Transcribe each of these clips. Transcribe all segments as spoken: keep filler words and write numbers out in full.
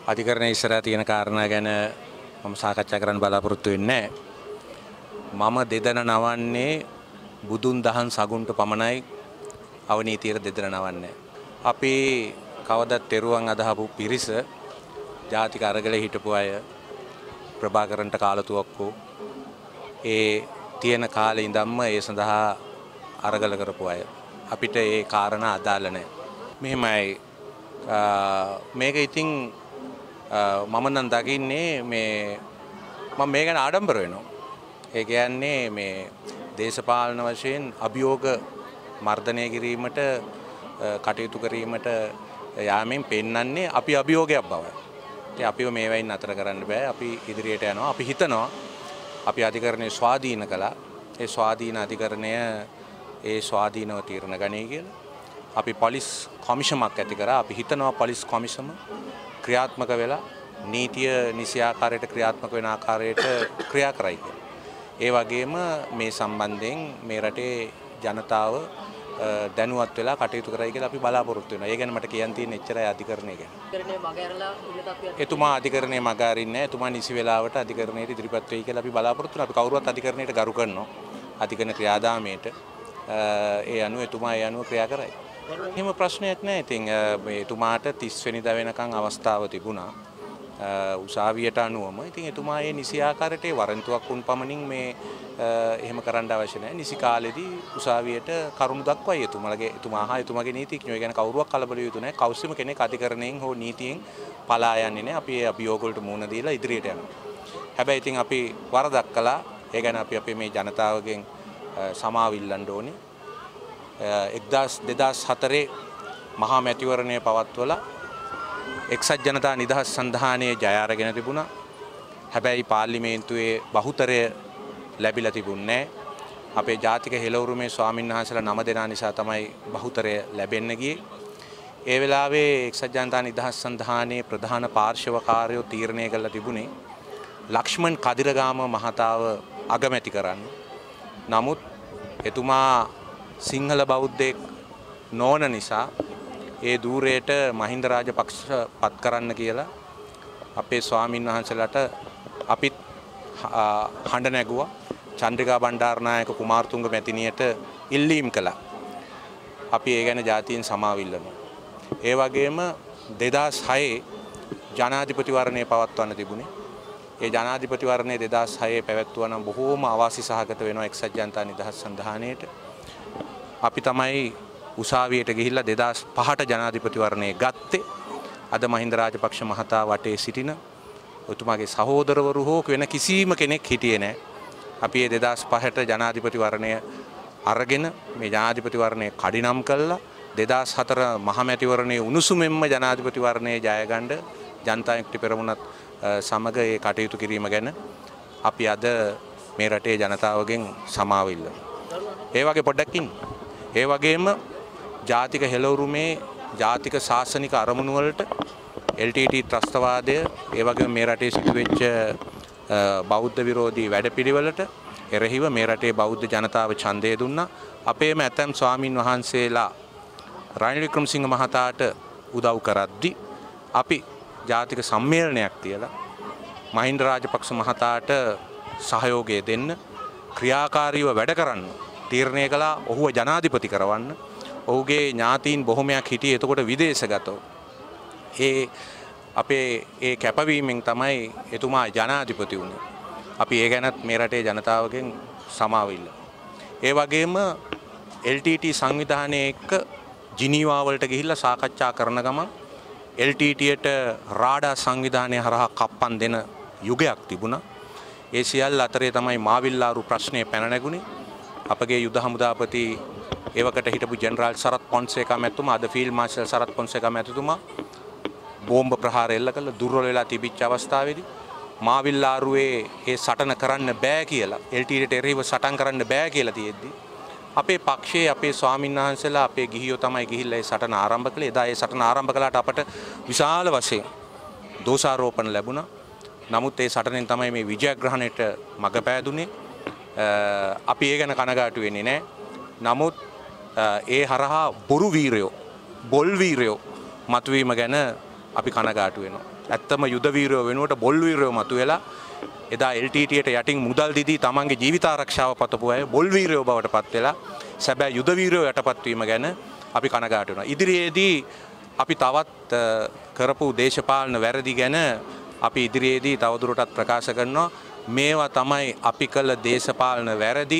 අධිකරණයේ ඉස්සරහා තියෙන කාරණා ගැන මම සාකච්ඡා කරන්න බලාපොරොත්තු වෙන්නේ නැහැ. මම දෙදෙන නවන්නේ බුදුන් දහම් සගුන්ට පමණයි අවනීතියට දෙදෙන නවන්නේ. අපි කවදත් තෙරුවන් අදහපු පිරිස ජාතික අරගලේ හිටපු අය ප්‍රභාකරන්ට කාලතුවක්කෝ ඒ තියෙන කාලේ ඉඳන්ම ඒ සඳහා අරගල කරපු අය. අපිට ඒ කාරණා අදාළ නැහැ. මෙහෙමයි මේක ඉතින් මම නම් දකින්නේ මේ මම මේ ගැන ආඩම්බර වෙනවා. ඒ කියන්නේ මේ දේශපාලන වශයෙන් අභියෝග මර්ධනය කිරීමට කටයුතු කිරීමට යාමෙන් පෙන්වන්නේ අපි අභියෝගයක් බවයි. ඉතින් අපිව මේවෙන් නතර කරන්න බෑ. අපි ඉදිරියට යනවා. අපි හිතනවා අපි අධිකරණය ස්වාධීන කළා. ඒ ස්වාධීන අධිකරණය ඒ ස්වාධීනව තීරණ ගනී කියලා. අපි පොලිස් කොමිෂමක් ඇති කරා. අපි හිතනවා පොලිස් කොමිෂම ක්‍රියාත්මක වෙලා නීතිය නිසි ආකාරයට ක්‍රියාත්මක වෙන ආකාරයට ක්‍රියා කරයි කියලා. ඒ වගේම මේ සම්බන්ධයෙන් මේ රටේ ජනතාව දැනුවත් වෙලා කටයුතු කරයි කියලා අපි බලාපොරොත්තු වෙනවා. ඒ ගැන මට කියන්න තියෙන එච්චරයි අධිකරණය ගැන. අධිකරණය මග ඇරලා ඉන්න තත්ත්වයක්. එතුමා අධිකරණය මග අරින්නේ නැහැ. එතුමා නිසි වෙලාවට අධිකරණයට ඉදිරිපත් වෙයි කියලා අපි බලාපොරොත්තු වෙනවා. අපි කවුරුවත් අධිකරණයට ගරු කරනවා. අධිකරණ ක්‍රියාදාමයට ඒ අනුව එතුමා ඒ අනුව ක්‍රියා කරයි. එහෙම ප්‍රශ්නයක් නැහැ. ඉතින් මේ එතුමාට තිස් වෙනිදා වෙනකන් අවස්ථාව තිබුණා. උසාවියට අනුවම. ඉතින් එතුමා ඒ නිසි ආකාරයට වරන්තුවක් වුන් පමණින් මේ එහෙම කරන්න අවශ්‍ය නැහැ. නිසි කාලෙදී උසාවියට කරුණු දක්වයි එතුමාගේ එතුමා හා එතුමාගේ නීතිඥයෝ ගැන කවුරුවක් කලබල යුතු නැහැ. කවුරුම කෙනෙක් අධිකරණයෙන් හෝ නීතියෙන් පලා යන්නේ නැහැ. අපි ඒ අභියෝග වලට මුහුණ දීලා ඉදිරියට යනවා. හැබැයි ඉතින් අපි වරදක් කළා. ඒ ගැන අපි අපේ මේ ජනතාවගෙන් සමාව ඉල්ලන්න ඕනේ. දෙදාස් හතරේ මහා මැතිවරණය පවත්වලා එක්සත් ජනතා නිදහස් සන්ධානයේ ජය අරගෙන තිබුණා. හැබැයි පාර්ලිමේන්තුවේ බහුතරය ලැබිලා තිබුණේ නැහැ. අපේ ජාතික හෙළවුරුමේ ස්වාමීන් වහන්සේලා නම දෙනා නිසා තමයි බහුතරය ලැබෙන්න ගියේ. ඒ වෙලාවේ එක්සත් ජනතා නිදහස් සන්ධානයේ ප්‍රධාන පාර්ශවකාරයෝ තීරණය කළා තිබුණේ ලක්ෂ්මන් කදිරගාම මහතාව අගමැති කරන්න. නමුත් එතුමා සිංහල බෞද්ධයෙක් නොවන නිසා ඒ ධූරයට මහින්ද රාජපක්ෂ පත් කරන්න කියලා අපේ ස්වාමීන් වහන්සේලාට අපිත් හඬ නැගුවා. චන්ද්‍රිකා බණ්ඩාරනායක කුමාරතුංග මැතිණියට ඉල්ලීම් කළා. අපි ඒ ගැන ජාතියෙන් සමාව ඉල්ලනවා. ඒ වගේම දෙදාස් හයේ ජනාධිපතිවරණය පවත්වන්න තිබුණේ. ඒ ජනාධිපතිවරණය දෙදාස් හයේ පැවැත්වුවා නම් බොහෝම අවාසි සහගත වෙනවා එක්සත් ජනතා නිදහස් සන්ධානයට. අපි තමයි උසාවියට ගිහිල්ලා දෙදාස් පහට ජනාධිපතිවරණය ගත්තේ. අද මහින්ද රාජපක්ෂ මහතා වටේ සිටින එතුමාගේ සහෝදරවරු හෝ වෙන කිසිම කෙනෙක් හිටියේ නැහැ. අපි මේ දෙදාස් පහට ජනාධිපතිවරණය අරගෙන මේ ජනාධිපතිවරණය කඩිනම් කළා. දෙදාස් හතර මහමැතිවරණයේ උණුසුමෙන්ම ජනාධිපතිවරණයේ ජයගන්න ජනතා විමුක්ති පෙරමුණත් සමග ඒ කටයුතු කිරීම ගැන අපි අද මේ රටේ ජනතාවගෙන් සමාව ඉල්ලනවා. ඒ වගේ පොඩ්ඩක් ඉන්න. ඒ වගේම ජාතික හෙළවුරුමේ ජාතික ශාසනික අරමුණු වලට එල් ටී ටී ත්‍රස්තවාදය ඒ වගේම මේ රටේ සිදුවෙච්ච බෞද්ධ විරෝධී වැඩපිළිවෙලට එරෙහිව මේ රටේ බෞද්ධ ජනතාව ඡන්දය දුන්නා. අපේම ඇතැම් ස්වාමින් වහන්සේලා රනිල් වික්‍රමසිංහ මහතාට උදව් කරද්දී අපි ජාතික සම්මේලනයක් තියලා මහින්ද රාජපක්ෂ මහතාට සහයෝගය දෙන්න ක්‍රියාකාරීව වැඩ කරන්න තීරණය කළා. ඔහුව ජනාධිපති කරවන්න. ඔහුගේ ඥාතීන් බොහොමයක් හිටියේ එතකොට විදේශගතව. ඒ අපේ ඒ කැපවීමෙන් තමයි එතුමා ජනාධිපති වුණේ. අපි ඒ ගැනත් මේ රටේ ජනතාවගෙන් සමාව ඉල්ලනවා. ඒ වගේම එල් ටී ටී සංවිධානයේ එක්ක ජිනීවා වලට ගිහිල්ලා සාකච්ඡා කරන ගමන් එල් ටී ටීයට රාඩා සංවිධානය හරහා කප්පන් දෙන යුගයක් තිබුණා. ඒ සියල්ල අතරේ තමයි මාවිල්ලාරු ප්‍රශ්නය පැන නැගුණේ. අපගේ යුද හමුදාපති ඒවකට හිටපු ජෙනරාල් සරත් පොන්සේකා මැතිතුමා අද ෆීල්ඩ් මාර්ෂල් සරත් පොන්සේකා මැතිතුමා බෝම්බ ප්‍රහාර එල්ල කළ දුර්වල වෙලා තිබිච්ච අවස්ථාවේදී මාවිල්ලාරුවේ ඒ සටන කරන්න බෑ කියලා එල් ටී ටීට එරෙහිව සටන් කරන්න බෑ කියලා තියෙද්දි අපේ පක්ෂයේ අපේ ස්වාමීන් වහන්සේලා අපේ ගිහියෝ තමයි ගිහිල්ලා ඒ සටන ආරම්භ කළේ. එදා ඒ සටන ආරම්භ කළාට අපට විශාල වශයෙන් දෝෂාරෝපණ ලැබුණා. නමුත් ඒ සටනෙන් තමයි මේ විජයග්‍රහණයට මඟ පෑදුනේ. අපි ඒ ගැන කනගාටු වෙන්නේ නැහැ. නමුත් ඒ හරහා බොරු වීරයෝ, බොල් වීරයෝ මතුවීම ගැන අපි කනගාටු වෙනවා. ඇත්තම යුද වීරයෝ වෙනුවට බොල් වීරයෝ මතුවෙලා එදා එල් ටී ටී ඊට යටින් මුදල් දීදී තමන්ගේ ජීවිත ආරක්ෂාව පතපු අය බොල් වීරයෝ බවට පත් වෙලා සැබෑ යුද වීරයෝ යටපත් වීම ගැන අපි කනගාටු වෙනවා. ඉදිරියේදී අපි තවත් කරපු දේශපාලන වැරදි ගැන අපි ඉදිරියේදී තවදුරටත් ප්‍රකාශ කරනවා. මේවා තමයි අපි කළ දේශපාලන වැරදි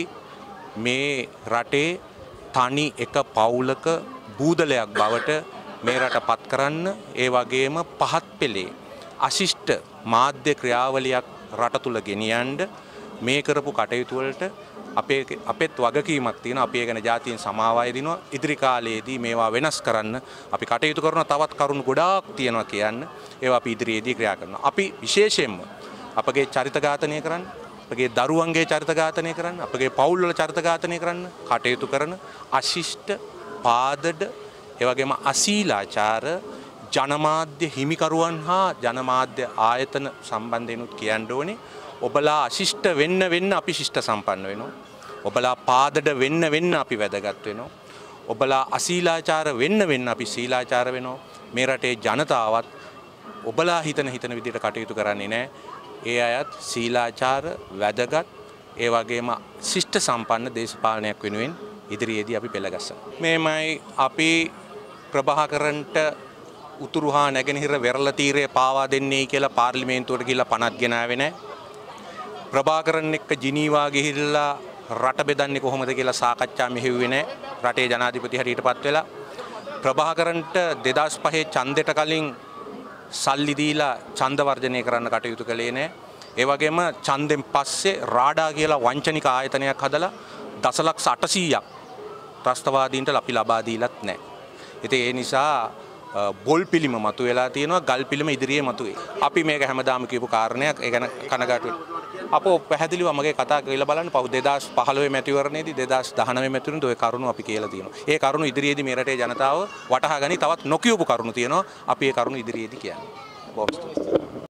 මේ රටේ තනි එක පවුලක බූදලයක් බවට මේ රට පත් කරන්න, ඒ වගේම පහත් පෙළේ අශිෂ්ට මාධ්‍ය ක්‍රියාවලියක් රට තුල ගෙනියන්න මේ කරපු කටයුතු වලට අපේ අපෙත් වගකීමක් තියෙනවා. අපි ඒ ගැන ජාතියෙන් සමාවය දිනවා. ඉදිරි කාලයේදී මේවා වෙනස් කරන්න අපි කටයුතු කරන තවත් කරුණු ගොඩාක් තියෙනවා කියන්න. ඒවා අපි ඉදිරියේදී ක්‍රියා කරනවා. අපි විශේෂයෙන්ම අපගේ චරිත ඝාතනය කරන්න, අපගේ දරුවන්ගේ චරිත ඝාතනය කරන්න, අපගේ පවුල් වල චරිත ඝාතනය කරන්න කටයුතු කරන අශිෂ්ට පාදඩ ඒ වගේම අශීලාචාර ජනමාධ්‍ය හිමිකරුවන් හා ජනමාධ්‍ය ආයතන සම්බන්ධයෙන්ුත් කියන්න ඕනේ. ඔබලා අශිෂ්ට වෙන්න වෙන්න අපි ශිෂ්ට සම්පන්න වෙනවා. ඔබලා පාදඩ වෙන්න වෙන්න අපි වැදගත් වෙනවා. ඔබලා අශීලාචාර වෙන්න වෙන්න අපි සීලාචාර වෙනවා. මේ රටේ ජනතාවත් ඔබලා හිතන හිතන විදිහට කටයුතු කරන්නේ නැහැ. ඒ අයත් සීලාචාර වැදගත් ඒ වගේම ශිෂ්ට සම්පන්න දේශපාලනයක් වෙනුවෙන් ඉදිරියේදී අපි පෙළගස්සනවා. මේමයි අපි ප්‍රභාකරන්ට උතුරු හා නැගෙනහිර වෙරළ තීරය පාවා දෙන්නේ කියලා පාර්ලිමේන්තුවට ගිහිල්ලා පනත් ගෙනාවේ නැහැ. ප්‍රභාකරන් එක්ක ජිනීවා ගිහිල්ලා රට බෙදන්නේ කොහොමද කියලා සාකච්ඡා මෙහෙව්වේ නැහැ. රටේ ජනාධිපති හැටියටපත් වෙලා ප්‍රභාකරන්ට දෙදාස් පහේ ඡන්දෙට කලින් සල්ලි දීලා ඡන්ද වර්ජනය කරන්න කටයුතු කළේ නැහැ. ඒ වගේම ඡන්දෙන් පස්සේ රාඩා කියලා වංචනික ආයතනයක් හදලා දසලක්ෂ අටසීයක් ත්‍රස්තවාදීන්ට අපි ලබා දීලත් නැහැ. ඉතින් ඒ නිසා බොල් පිළිම මතු වෙලා තියෙනවා, ගල් පිළිම ඉදිරියේ මතුවේ. අපි මේක හැමදාම කියපු කාරණයක්. ඒ ගැන කනගාටු වෙනවා. අපෝ පැහැදිලිව මගේ කතා කියලා බලන්න පහු දෙදාස් පහළොව මැතිවරණයේදී දෙදාස් දහනවය මැතිවරණේදී ওই කරුණු අපි කියලා තියෙනවා. ඒ කරුණු ඉදිරියේදී මේ රටේ ජනතාව වටහා ගනි. තවත් නොකියපු කරුණු තියෙනවා. අපි ඒ කරුණු ඉදිරියේදී කියන්නේ. බොහොම ස්තුතියි.